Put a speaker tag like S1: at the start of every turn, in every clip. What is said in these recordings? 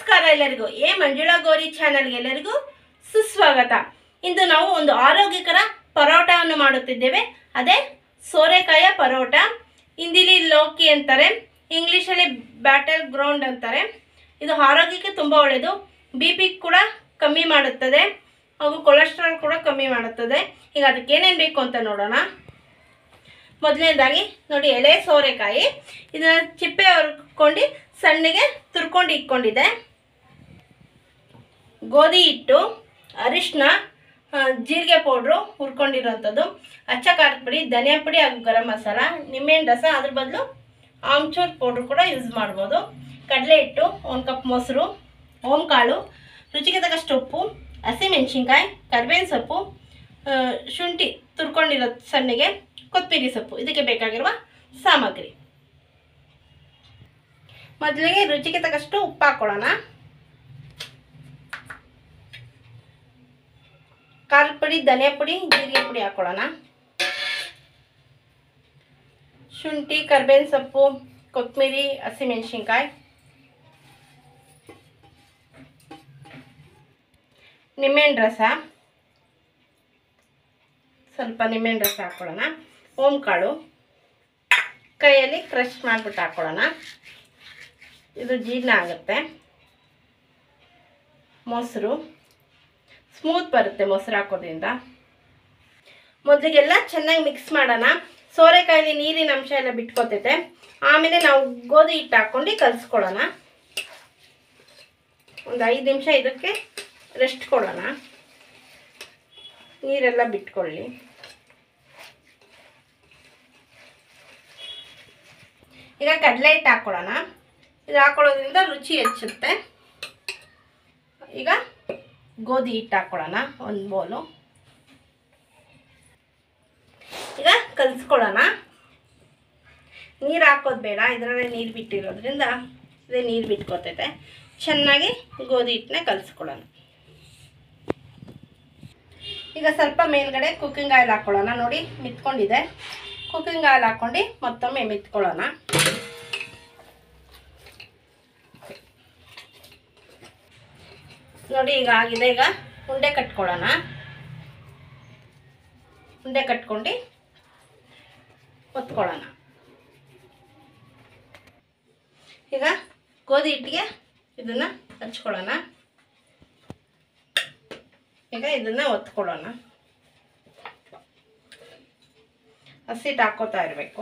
S1: ನಮಸ್ಕಾರ ಎಲ್ಲರಿಗೂ ಮಂಜುಳಾ ಗೌರಿ ಚಾನೆಲ್ಗೆ ಎಲ್ಲರಿಗೂ ಸುಸ್ವಾಗತ. ಇಂದು ನಾವು ಒಂದು ಆರೋಗ್ಯಕರ ಪರೋಟವನ್ನು ಮಾಡುತ್ತಿದ್ದೇವೆ. ಅದೇ ಸೋರೆಕಾಯ ಪರೋಟ. ಹಿಂದಿಲಿ ಲೌಕಿ ಅಂತಾರೆ, ಇಂಗ್ಲಿಷಲ್ಲಿ ಬ್ಯಾಟಲ್ ಗ್ರೌಂಡ್ ಅಂತಾರೆ. ಇದು ಆರೋಗ್ಯಕ್ಕೆ ತುಂಬ ಒಳ್ಳೆಯದು. BP ಕೂಡ ಕಮ್ಮಿ ಮಾಡುತ್ತದೆ ಹಾಗೂ ಕೊಲೆಸ್ಟ್ರಾಲ್ ಕೂಡ ಕಮ್ಮಿ ಮಾಡುತ್ತದೆ. ಈಗ ಅದಕ್ಕೆ ಏನೇನು ಬೇಕು ಅಂತ ನೋಡೋಣ. ಮೊದಲನೇದಾಗಿ ನೋಡಿ, ಎಳೆ ಸೋರೆಕಾಯಿ ಇದನ್ನು ಚಿಪ್ಪೆ ಹೊರ್ಕೊಂಡು ಸಣ್ಣಗೆ ತುರ್ಕೊಂಡು ಇಟ್ಕೊಂಡಿದೆ. ಗೋಧಿ ಹಿಟ್ಟು, ಅರಿಶಿನ, ಜೀರಿಗೆ ಪೌಡ್ರು ಹುರ್ಕೊಂಡಿರೋಂಥದ್ದು, ಅಚ್ಚ ಖಾರದ ಪುಡಿ, ಧನಿಯಾ ಪುಡಿ ಹಾಗೂ ಗರಂ ಮಸಾಲ, ನಿಂಬೆಹಣ್ಣು ರಸ, ಅದ್ರ ಬದಲು ಆಮ್ಚೂರ್ ಪೌಡ್ರು ಕೂಡ ಯೂಸ್ ಮಾಡ್ಬೋದು. ಕಡಲೆ ಹಿಟ್ಟು, 1 ಕಪ್ ಮೊಸರು, ಓಂಕಾಳು, ರುಚಿಗೆ ತಕ್ಕಷ್ಟು ಉಪ್ಪು, ಹಸಿಮೆಣಸಿನ್ಕಾಯಿ, ಕರಿಬೇವಿನ ಸೊಪ್ಪು, ಶುಂಠಿ ತುರ್ಕೊಂಡಿರೋ ಸಣ್ಣಗೆ, ಕೊತ್ತಂಬರಿ ಸೊಪ್ಪು. ಇದಕ್ಕೆ ಬೇಕಾಗಿರುವ ಸಾಮಗ್ರಿ. ಮೊದಲಿಗೆ ರುಚಿಗೆ ತಕ್ಕಷ್ಟು ಉಪ್ಪು ಹಾಕೊಳ್ಳೋಣ. ಖಾರದ ಪುಡಿ, ಧನಿಯಾ ಪುಡಿ, ಜೀರಿಗೆ ಪುಡಿ ಹಾಕೊಳ್ಳೋಣ. ಶುಂಠಿ, ಕರಿಬೇವಿನ ಸೊಪ್ಪು, ಕೊತ್ತಂಬರಿ, ಹಸಿಮೆಣಸಿನ್ಕಾಯಿ, ನಿಂಬೆಹಣ್ಣು ರಸ, ಸ್ವಲ್ಪ ನಿಂಬೆಹಣ್ಣು ರಸ ಹಾಕೊಳ್ಳೋಣ. ಓಂಕಾಳು ಕೈಯಲ್ಲಿ ಕ್ರಷ್ ಮಾಡಿಬಿಟ್ಟು ಹಾಕೊಳ್ಳೋಣ, ಇದು ಜೀರ್ಣ ಆಗುತ್ತೆ. ಮೊಸರು ಸ್ಮೂತ್ ಬರುತ್ತೆ ಮೊಸರು ಹಾಕೋದ್ರಿಂದ. ಮೊದಲಿಗೆಲ್ಲ ಚೆನ್ನಾಗಿ ಮಿಕ್ಸ್ ಮಾಡೋಣ. ಸೋರೆಕಾಯಲ್ಲಿ ನೀರಿನ ಅಂಶ ಎಲ್ಲ ಬಿಟ್ಕೋತೈತೆ. ಆಮೇಲೆ ನಾವು ಗೋಧಿ ಹಿಟ್ಟು ಹಾಕ್ಕೊಂಡು ಕಲಿಸ್ಕೊಳ್ಳೋಣ. ಒಂದು 5 ನಿಮಿಷ ಇದಕ್ಕೆ ರೆಸ್ಟ್ ಕೊಡೋಣ, ನೀರೆಲ್ಲ ಬಿಟ್ಕೊಳ್ಳಿ. ಈಗ ಕಡಲೆ ಹಿಟ್ಟು ಹಾಕ್ಕೊಳ್ಳೋಣ. ಇದು ಹಾಕೊಳ್ಳೋದ್ರಿಂದ ರುಚಿ ಹೆಚ್ಚುತ್ತೆ. ಈಗ ಗೋಧಿ ಹಿಟ್ಟು ಹಾಕ್ಕೊಳ್ಳೋಣ, 1 ಬೌಲು. ಈಗ ಕಲಿಸ್ಕೊಳ್ಳೋಣ. ನೀರು ಹಾಕೋದು ಬೇಡ, ಇದರಲ್ಲೇ ನೀರು ಬಿಟ್ಟಿರೋದ್ರಿಂದ ಇದೇ ನೀರು ಬಿಟ್ಕೋತೈತೆ. ಚೆನ್ನಾಗಿ ಗೋಧಿ ಹಿಟ್ಟನ್ನ ಕಲಿಸ್ಕೊಳ್ಳೋಣ. ಈಗ ಸ್ವಲ್ಪ ಮೇಲ್ಗಡೆ ಕುಕ್ಕಿಂಗ್ ಆಯಿಲ್ ಹಾಕ್ಕೊಳ್ಳೋಣ. ನೋಡಿ, ಮಿತ್ಕೊಂಡಿದೆ. ಕುಕ್ಕಿಂಗ್ ಆಯಿಲ್ ಹಾಕ್ಕೊಂಡು ಮತ್ತೊಮ್ಮೆ ಮಿತ್ಕೊಳ್ಳೋಣ. ನೋಡಿ, ಈಗ ಆಗಿದೆ. ಈಗ ಉಂಡೆ ಕಟ್ಕೊಳ್ಳೋಣ. ಉಂಡೆ ಕಟ್ಕೊಂಡು ಒತ್ಕೊಳ್ಳೋಣ. ಈಗ ಗೋಧಿ ಹಿಟ್ಟಿಗೆ ಇದನ್ನು ಹಚ್ಕೊಳ್ಳೋಣ. ಈಗ ಇದನ್ನು ಒತ್ಕೊಳ್ಳೋಣ. ಹಸಿಟ್ಟು ಹಾಕೋತಾ ಇರಬೇಕು.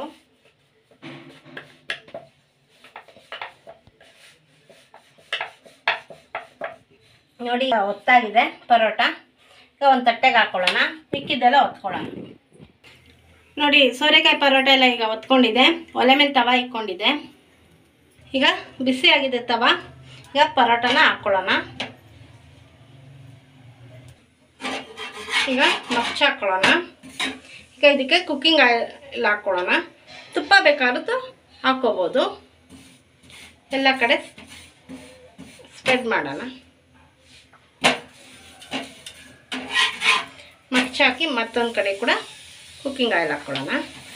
S1: ನೋಡಿ, ಒತ್ತಾಗಿದೆ ಪರೋಟ. ಈಗ ಒಂದು ತಟ್ಟೆಗೆ ಹಾಕ್ಕೊಳ್ಳೋಣ. ಮಿಕ್ಕಿದ್ದೆಲ್ಲ ಒತ್ಕೊಳ್ಳೋಣ. ನೋಡಿ, ಸೋರೆಕಾಯಿ ಪರೋಟ ಎಲ್ಲ ಈಗ ಒತ್ಕೊಂಡಿದೆ. ಒಲೆ ಮೇಲೆ ತವ ಇಟ್ಕೊಂಡಿದೆ. ಈಗ ಬಿಸಿಯಾಗಿದೆ ತವ. ಈಗ ಪರೋಟನ ಹಾಕ್ಕೊಳ್ಳೋಣ. ಈಗ ಮಚ್ಚ ಹಾಕ್ಕೊಳ್ಳೋಣ. ಈಗ ಇದಕ್ಕೆ ಕುಕ್ಕಿಂಗ್ ಆಯಿಲ್ ಹಾಕ್ಕೊಳ್ಳೋಣ. ತುಪ್ಪ ಬೇಕಾದ್ರೂ ಹಾಕ್ಕೋಬೋದು. ಎಲ್ಲ ಕಡೆ ಸ್ಪ್ರೆಡ್ ಮಾಡೋಣ. ಮಚ್ಚ ಹಾಕಿ ಮತ್ತೊಂದು ಕಡೆ ಕೂಡ ಕುಕ್ಕಿಂಗ್ ಆಯಿಲ್ ಹಾಕ್ಕೊಳ್ಳೋಣ.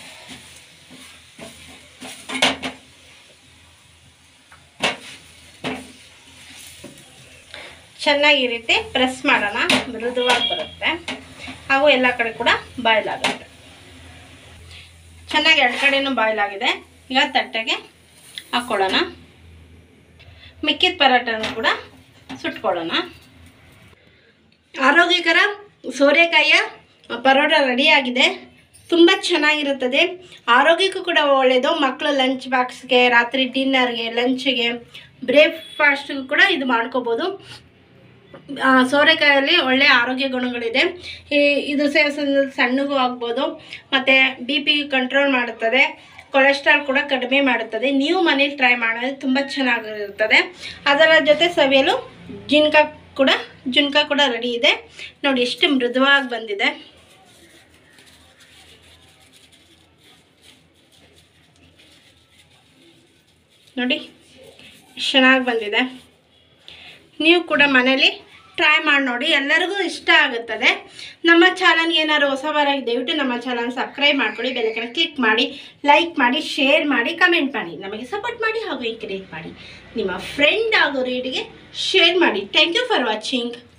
S1: ಚೆನ್ನಾಗಿ ಈ ರೀತಿ ಪ್ರೆಸ್ ಮಾಡೋಣ. ಮೃದುವಾಗಿ ಬರುತ್ತೆ ಹಾಗೂ ಎಲ್ಲ ಕಡೆ ಕೂಡ ಬಾಯ್ಲ್ ಆಗುತ್ತೆ. ಚೆನ್ನಾಗಿ 2 ಕಡೆನೂ ಬಾಯ್ಲ್ ಆಗಿದೆ. ಈಗ ತಟ್ಟೆಗೆ ಹಾಕ್ಕೊಳ್ಳೋಣ. ಮಿಕ್ಕಿದ ಪರೋಟನೂ ಕೂಡ ಸುಟ್ಕೊಳ್ಳೋಣ. ಆರೋಗ್ಯಕರ ಸೋರೆಕಾಯಿಯ ಪರೋಟ ರೆಡಿಯಾಗಿದೆ. ತುಂಬ ಚೆನ್ನಾಗಿರುತ್ತದೆ. ಆರೋಗ್ಯಕ್ಕೂ ಕೂಡ ಒಳ್ಳೆಯದು. ಮಕ್ಕಳು ಲಂಚ್ ಬಾಕ್ಸ್ಗೆ, ರಾತ್ರಿ ಡಿನ್ನರ್ಗೆ, ಲಂಚ್ಗೆ, ಬ್ರೇಕ್ಫಾಸ್ಟ್ಗೂ ಕೂಡ ಇದು ಮಾಡ್ಕೋಬೋದು. ಸೋರೆಕಾಯಲ್ಲಿ ಒಳ್ಳೆಯ ಆರೋಗ್ಯ ಗುಣಗಳಿದೆ. ಇದು ಸೇವಿಸೋದ್ರಿಂದ ಸಣ್ಣಗೂ ಆಗ್ಬೋದು. ಮತ್ತು BP ಕಂಟ್ರೋಲ್ ಮಾಡುತ್ತದೆ. ಕೊಲೆಸ್ಟ್ರಾಲ್ ಕೂಡ ಕಡಿಮೆ ಮಾಡುತ್ತದೆ. ನೀವು ಮನೇಲಿ ಟ್ರೈ ಮಾಡೋದು ತುಂಬ ಚೆನ್ನಾಗಿರುತ್ತದೆ. ಅದರ ಜೊತೆ ಸವಿಯಲು ಜುನ್ಕ ಕೂಡ ರೆಡಿ ಇದೆ. ನೋಡಿ, ಎಷ್ಟು ಮೃದುವಾಗಿ ಬಂದಿದೆ. ನೋಡಿ, ಚೆನ್ನಾಗಿ ಬಂದಿದೆ. ನೀವು ಕೂಡ ಮನೇಲಿ ಟ್ರೈ ಮಾಡಿ ನೋಡಿ, ಎಲ್ಲರಿಗೂ ಇಷ್ಟ ಆಗುತ್ತದೆ. ನಮ್ಮ ಚಾನಲ್ಗೆ ಏನಾದ್ರು ಹೊಸಬರಾಗಿ ದಯವಿಟ್ಟು ನಮ್ಮ ಚಾನಲ್ ಸಬ್ಸ್ಕ್ರೈಬ್ ಮಾಡ್ಕೊಳ್ಳಿ, ಬೆಲ್ಲೈಕನ್ ಕ್ಲಿಕ್ ಮಾಡಿ, ಲೈಕ್ ಮಾಡಿ, ಶೇರ್ ಮಾಡಿ, ಕಮೆಂಟ್ ಮಾಡಿ, ನಮಗೆ ಸಪೋರ್ಟ್ ಮಾಡಿ ಹಾಗೂ ಎಂಕರೇಜ್ ಮಾಡಿ. ನಿಮ್ಮ ಫ್ರೆಂಡ್ ಆಗೋ ರೀಡಿಗೆ ಶೇರ್ ಮಾಡಿ. Thank you for watching.